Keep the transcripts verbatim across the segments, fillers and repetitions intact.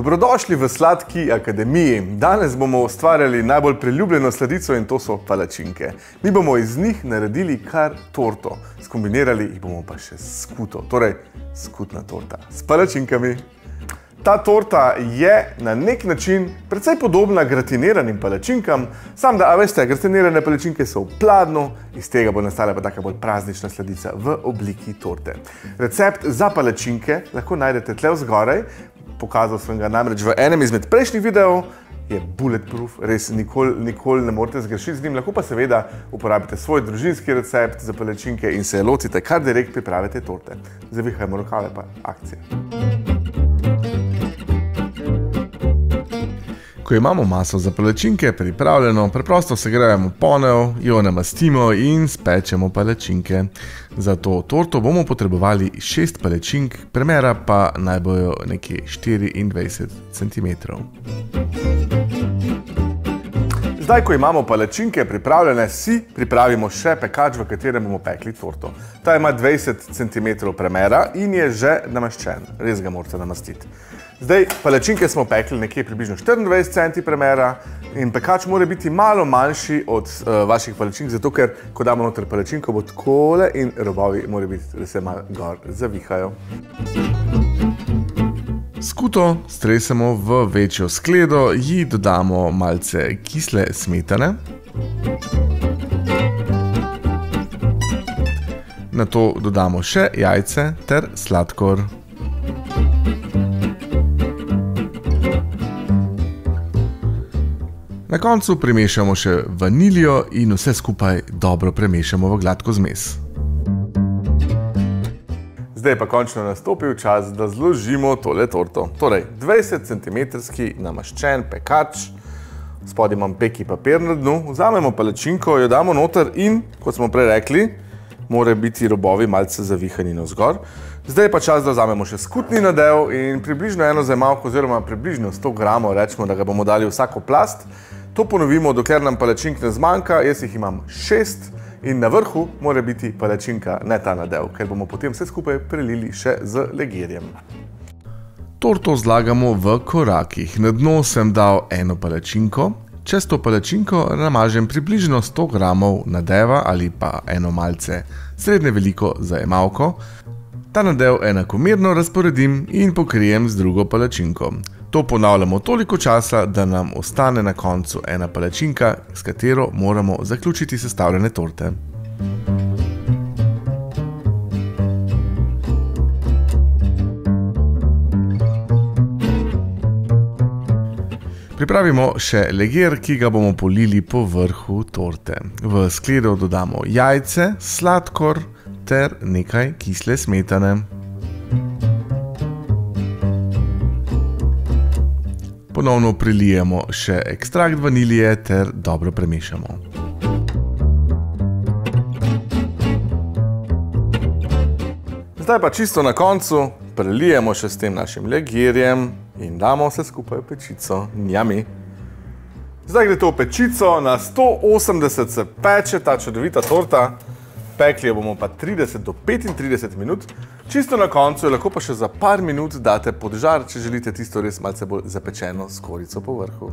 Dobrodošli v Sladki akademiji. Danes bomo ustvarjali najbolj priljubljeno sladico in to so palačinke. Mi bomo iz njih naredili kar torto. Skombinirali jih bomo pa še s skuto, torej skutna torta s palačinkami. Ta torta je na nek način precej podobna gratiniranim palačinkam, sam da, a veste, gratinirane palačinke so v pladnu, iz tega bo nastala pa taka bolj praznična sladica v obliki torte. Recept za palačinke lahko najdete tle vzgoraj, pokazal sem ga namreč v enem izmed prejšnjih videov, je bulletproof, res nikoli, nikoli ne morete zgrešiti z njim, lahko pa seveda uporabite svoj družinski recept za palačinke in se lotite kar direkt pripravite torte. Zavihajmo rokave pa akcija. Ko imamo maso za palačinke pripravljeno, preprosto segrejemo ponev, jo namastimo in spečemo palačinke. Za to torto bomo potrebovali šest palačink, premera pa naj bojo nekje štiriindvajset centimetrov. Zdaj, ko imamo palačinke pripravljene, si pripravimo še pekač, v katerem bomo pekli torto. Ta ima dvajset centimetrov premera in je že namaščen, res ga morate namastiti. Zdaj, palačinke smo pekli nekje približno štiriindvajset centimetrov premera in pekač mora biti malo manjši od uh, vaših palačink, zato ker, ko damo noter palačinko, bo takole in robovi mora biti, da se malo gor zavihajo. Skuto stresemo v večjo skledo, ji dodamo malce kisle smetane. Nato dodamo še jajce ter sladkor. Na koncu primešamo še vaniljo in vse skupaj dobro premešamo v gladko zmes. Zdaj pa končno nastopil čas, da zložimo tole torto. Torej, dvajset centimetrski namaščen pekač, spodaj imam peki papir na dnu, vzamemo palačinko, jo damo noter in, kot smo prej rekli, mora biti robovi malce zavihani navzgor. Zdaj pa čas, da vzamemo še skutni nadev in približno eno zajemalko oziroma približno sto gramov, rečemo, da ga bomo dali vsako plast. To ponovimo, dokler nam palačink ne zmanjka, jaz jih imam šest in na vrhu mora biti palačinka, ne ta nadev, ker bomo potem vse skupaj prelili še z legirjem. Torto zlagamo v korakih. Na dno sem dal eno palačinko, čez to palačinko namažem približno sto gramov nadeva ali pa eno malce srednje veliko zajemalko. Ta nadev enakomerno razporedim in pokrijem z drugo palačinko. To ponavljamo toliko časa, da nam ostane na koncu ena palačinka, s katero moramo zaključiti sestavljene torte. Pripravimo še legir, ki ga bomo polili po vrhu torte. V skledo dodamo jajce, sladkor ter nekaj kisle smetane. Ponovno prilijemo še ekstrakt vanilije ter dobro premešamo. Zdaj pa čisto na koncu prelijemo še s tem našim legirjem in damo vse skupaj v pečico. Njami. Zdaj gre to v pečico, na sto osemdeset se peče ta čudovita torta. Pekli jo bomo pa trideset do petintrideset minut. Čisto na koncu jo lahko pa še za par minut date pod žar, če želite tisto res malce bolj zapečeno s korico po vrhu.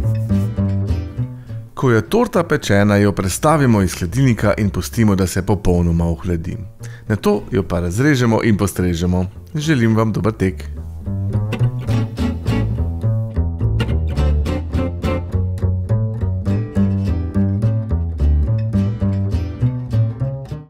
Ko je torta pečena, jo prestavimo iz hladilnika in pustimo, da se popolnoma ohladi. Nato jo pa razrežemo in postrežemo. Želim vam dober tek!